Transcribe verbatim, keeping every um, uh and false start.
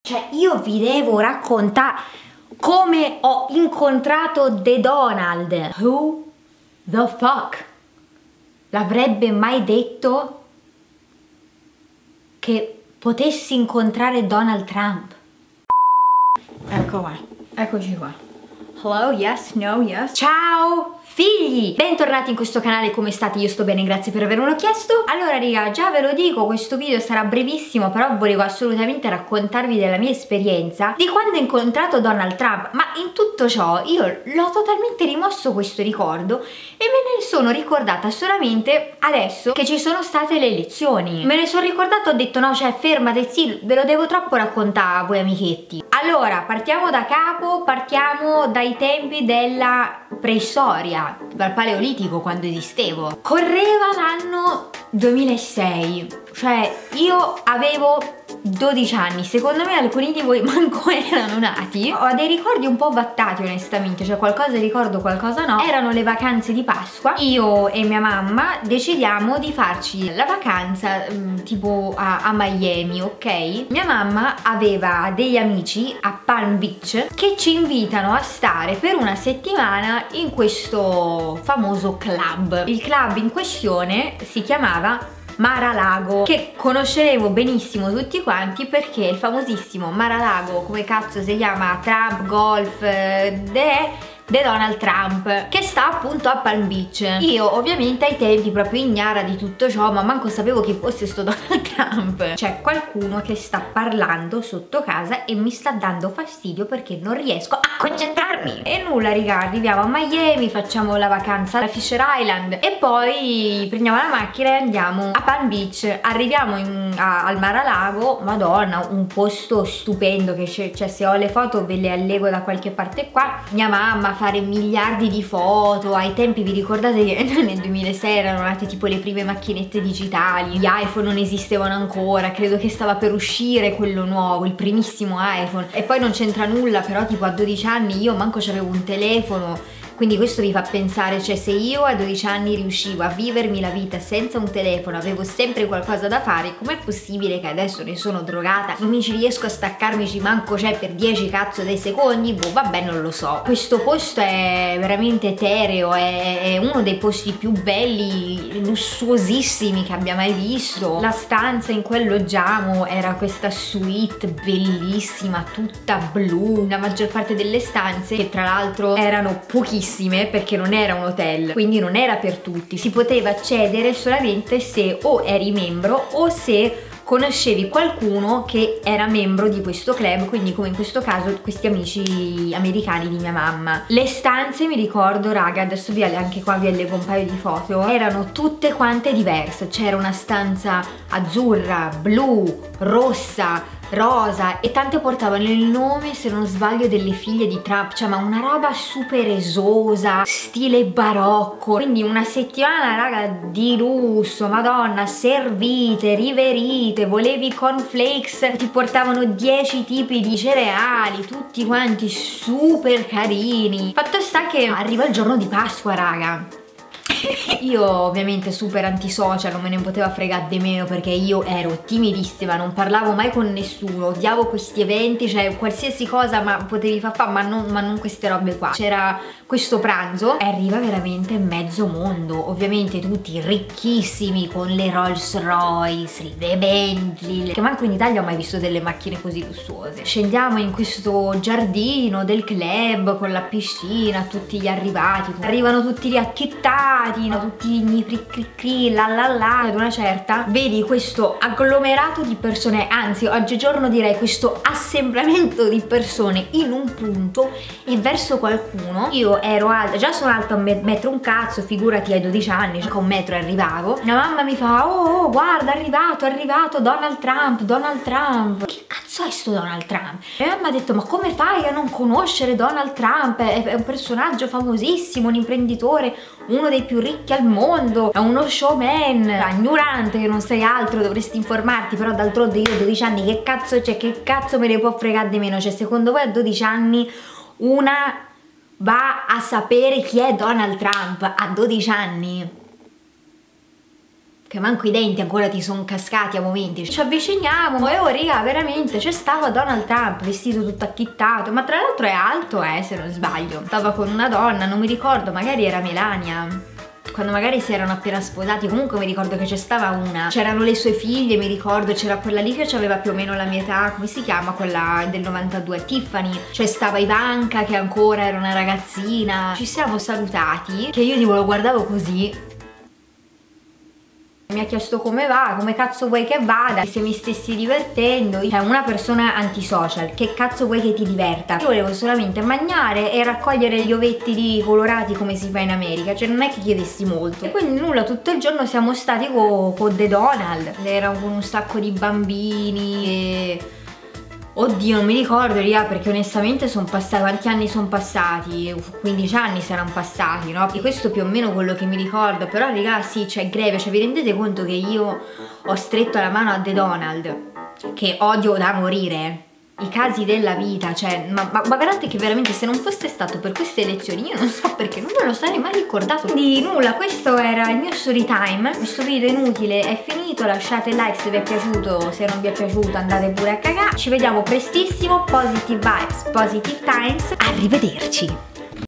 Cioè io vi devo raccontare come ho incontrato The Donald. Who the fuck l'avrebbe mai detto che potessi incontrare Donald Trump? Ecco qua, eccoci qua. Hello, yes, no, yes. Ciao figli! Bentornati in questo canale, come state? Io sto bene, grazie per avermelo chiesto. Allora raga, già ve lo dico, questo video sarà brevissimo, però volevo assolutamente raccontarvi della mia esperienza di quando ho incontrato Donald Trump. Ma in tutto ciò io l'ho totalmente rimosso questo ricordo e me ne sono ricordata solamente adesso che ci sono state le elezioni. Me ne sono ricordata, ho detto no, cioè fermate, sì, ve lo devo troppo raccontare a voi amichetti. Allora, partiamo da capo, partiamo dai tempi della preistoria, dal paleolitico, quando esistevo. Correva l'anno duemilasei, cioè io avevo dodici anni, secondo me alcuni di voi manco erano nati. Ho dei ricordi un po' vattati onestamente, cioè qualcosa ricordo, qualcosa no. Erano le vacanze di Pasqua, io e mia mamma decidiamo di farci la vacanza mh, tipo a, a Miami, ok? Mia mamma aveva degli amici a Palm Beach che ci invitano a stare per una settimana in questo famoso club. Il club in questione si chiamava Mar-a-Lago, che conosceremo benissimo tutti quanti perché il famosissimo Mar-a-Lago, come cazzo si chiama, Trump Golf, eh, de The Donald Trump, che sta appunto a Palm Beach. Io ovviamente ai tempi proprio ignara di tutto ciò, ma manco sapevo chi fosse sto Donald Trump. C'è qualcuno che sta parlando sotto casa e mi sta dando fastidio perché non riesco a concentrarmi. E nulla raga, arriviamo a Miami, facciamo la vacanza alla Fisher Island e poi prendiamo la macchina e andiamo a Palm Beach. Arriviamo in, a, al Mar-a-Lago, madonna, un posto stupendo che c'è, cioè se ho le foto ve le allego da qualche parte qua. Mia mamma fare miliardi di foto. Ai tempi vi ricordate che nel duemilasei erano nate tipo le prime macchinette digitali, gli iPhone non esistevano ancora, credo che stava per uscire quello nuovo, il primissimo iPhone, e poi non c'entra nulla, però tipo a dodici anni io manco c'avevo un telefono. Quindi questo vi fa pensare, cioè se io a dodici anni riuscivo a vivermi la vita senza un telefono, avevo sempre qualcosa da fare, com'è possibile che adesso ne sono drogata, non mi ci riesco a staccarmici manco c'è per dieci cazzo dei secondi? Boh, vabbè, non lo so. Questo posto è veramente etereo, è, è uno dei posti più belli, lussuosissimi che abbia mai visto. La stanza in cui alloggiamo era questa suite bellissima, tutta blu, la maggior parte delle stanze, che tra l'altro erano pochissime perché non era un hotel, quindi non era per tutti, si poteva accedere solamente se o eri membro o se conoscevi qualcuno che era membro di questo club, quindi come in questo caso questi amici americani di mia mamma. Le stanze, mi ricordo raga, adesso vi, anche qua vi allego un paio di foto, erano tutte quante diverse. C'era una stanza azzurra, blu, rossa, rosa, e tante portavano il nome, se non sbaglio, delle figlie di Trump, cioè ma una roba super esosa, stile barocco. Quindi una settimana raga di lusso, madonna, servite, riverite, volevi cornflakes, ti portavano dieci tipi di cereali, tutti quanti super carini. Fatto sta che arriva il giorno di Pasqua raga. Io ovviamente super antisocial, non me ne poteva fregare di meno perché io ero timidissima, non parlavo mai con nessuno, odiavo questi eventi, cioè qualsiasi cosa ma potevi far fare, ma non, ma non queste robe qua. C'era questo pranzo e arriva veramente mezzo mondo, ovviamente tutti ricchissimi con le Rolls Royce, le Bentley, che manco in Italia ho mai visto delle macchine così lussuose. Scendiamo in questo giardino del club con la piscina, tutti gli arrivati, arrivano tutti gli acchittati, tutti gli cri cri cri, la la la. Ad una certa vedi questo agglomerato di persone, anzi oggigiorno direi questo assemblamento di persone in un punto e verso qualcuno. Io ero alta, già sono alta un metro un cazzo, figurati ai dodici anni, circa un metro arrivavo. Mia mamma mi fa oh, oh guarda, è arrivato, è arrivato Donald Trump, Donald Trump. Che cazzo è sto Donald Trump? E mia mamma ha detto ma come fai a non conoscere Donald Trump? È, è un personaggio famosissimo, un imprenditore, uno dei più ricchi al mondo, è uno showman, ignorante che non sei altro, dovresti informarti, però d'altronde io a dodici anni che cazzo, cioè che cazzo me ne può fregare di meno? Cioè secondo voi a dodici anni una va a sapere chi è Donald Trump a dodici anni? che manco i denti ancora ti sono cascati a momenti. Ci avviciniamo e oh raga, veramente c'è stava Donald Trump vestito tutto acchittato, ma tra l'altro è alto, eh, se non sbaglio. Stava con una donna, non mi ricordo, magari era Melania, quando magari si erano appena sposati. Comunque mi ricordo che c'è stava una, c'erano le sue figlie, mi ricordo, c'era quella lì che aveva più o meno la mia età, come si chiama, quella del novantadue, Tiffany, c'è stava Ivanka che ancora era una ragazzina. Ci siamo salutati, che io tipo lo guardavo così, mi ha chiesto come va, come cazzo vuoi che vada, se mi stessi divertendo. Cioè, una persona antisocial, che cazzo vuoi che ti diverta? Io volevo solamente mangiare e raccogliere gli ovetti di colorati come si fa in America, cioè non è che chiedessi molto. E quindi nulla, tutto il giorno siamo stati con co The Donald, era con un sacco di bambini e... oddio, non mi ricordo, Ria, perché onestamente sono passati, quanti anni sono passati? quindici anni saranno passati, no? E questo più o meno quello che mi ricordo. Però raga, sì, cioè greve, cioè vi rendete conto che io ho stretto la mano a The Donald, che odio da morire, i casi della vita, cioè, ma, ma, ma guardate che veramente se non fosse stato per queste elezioni io non so perché non me lo sarei mai ricordato. Quindi nulla, questo era il mio story time. Questo video inutile è finito, lasciate like se vi è piaciuto, se non vi è piaciuto andate pure a cagare. Ci vediamo prestissimo, positive vibes, positive times, arrivederci.